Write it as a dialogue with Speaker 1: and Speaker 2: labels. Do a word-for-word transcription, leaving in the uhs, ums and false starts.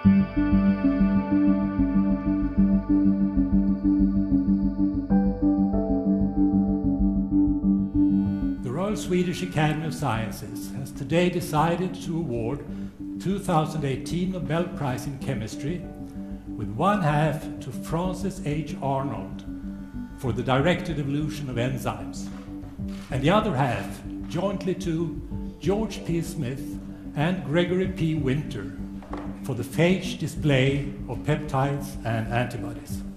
Speaker 1: The Royal Swedish Academy of Sciences has today decided to award two thousand eighteen Nobel Prize in Chemistry, with one half to Francis H. Arnold for the directed evolution of enzymes, and the other half jointly to George P. Smith and Gregory P. Winter for the phage display of peptides and antibodies.